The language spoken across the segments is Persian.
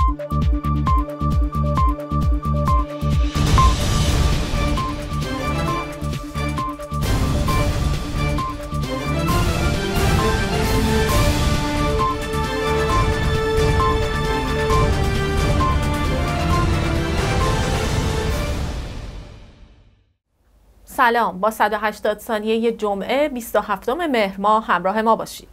سلام، با 180 ثانیه جمعه 27 مهر ماه همراه ما باشید.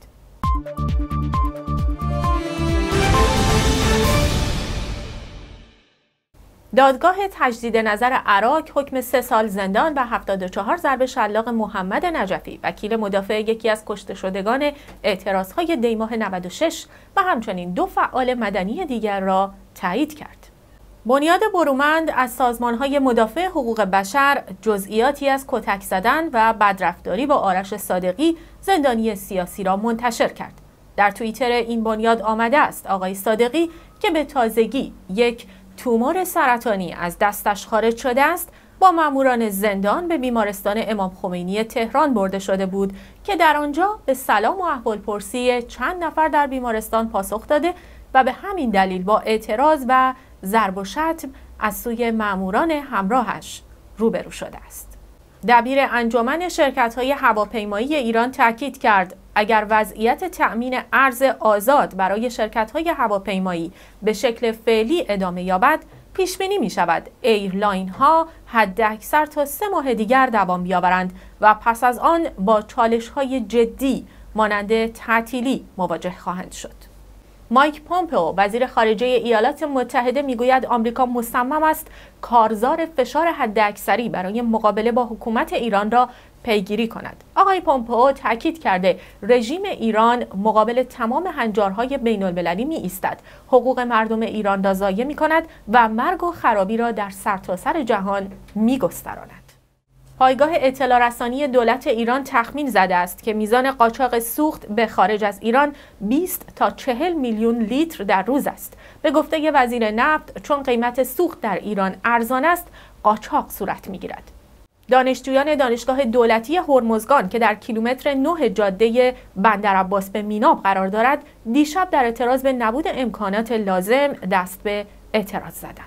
دادگاه تجدید نظر عراق حکم 3 سال زندان و 74 ضرب شلاق محمد نجفی، وکیل مدافع یکی از کشته شدگان اعتراضهای دیماه 96 و همچنین 2 فعال مدنی دیگر را تایید کرد. بنیاد برومند از سازمان‌های مدافع حقوق بشر جزئیاتی از کتک زدن و بدرفتاری با آرش صادقی زندانی سیاسی را منتشر کرد. در توییتر این بنیاد آمده است آقای صادقی که به تازگی یک تومور سرطانی از دستش خارج شده است، با ماموران زندان به بیمارستان امام خمینی تهران برده شده بود که در آنجا به سلام و احوالپرسی چند نفر در بیمارستان پاسخ داده و به همین دلیل با اعتراض و ضرب و شتم از سوی ماموران همراهش روبرو شده است. دبیر انجمن شرکت‌های هواپیمایی ایران تاکید کرد اگر وضعیت تأمین ارز آزاد برای شرکت‌های هواپیمایی به شکل فعلی ادامه یابد، پیش بینی می‌شود ایرلاین‌ها حداکثر تا 3 ماه دیگر دوام بیاورند و پس از آن با چالش‌های جدی مانند تعطیلی مواجه خواهند شد. مایک پومپئو وزیر خارجه ایالات متحده میگوید آمریکا مصمم است کارزار فشار حداکثری برای مقابله با حکومت ایران را پیگیری کند. آقای پومپئو تاکید کرده رژیم ایران مقابل تمام هنجارهای بین‌المللی می ایستد، حقوق مردم ایران را ضایع می کند و مرگ و خرابی را در سرتاسر جهان می گستراند. پایگاه اطلاع رسانی دولت ایران تخمین زده است که میزان قاچاق سوخت به خارج از ایران 20 تا 40 میلیون لیتر در روز است. به گفته وزیر نفت، چون قیمت سوخت در ایران ارزان است، قاچاق صورت میگیرد. دانشجویان دانشگاه دولتی هرمزگان که در کیلومتر 9 جاده بندرعباس به میناب قرار دارد، دیشب در اعتراض به نبود امکانات لازم دست به اعتراض زدند.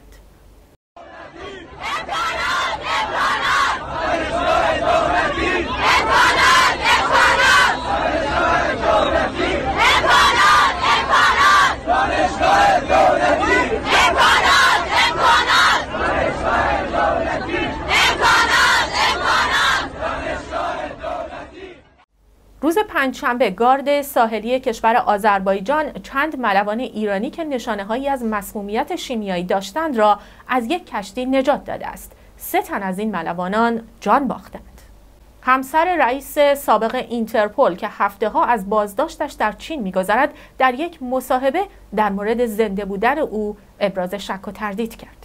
روز پنجشنبه گارد ساحلی کشور آذربایجان چند ملوان ایرانی که نشانه‌هایی از مسمومیت شیمیایی داشتند را از یک کشتی نجات داده است. 3 تن از این ملوانان جان باختند. همسر رئیس سابق اینترپل که هفته‌ها از بازداشتش در چین می‌گذرد، در یک مصاحبه در مورد زنده بودن او ابراز شک و تردید کرد.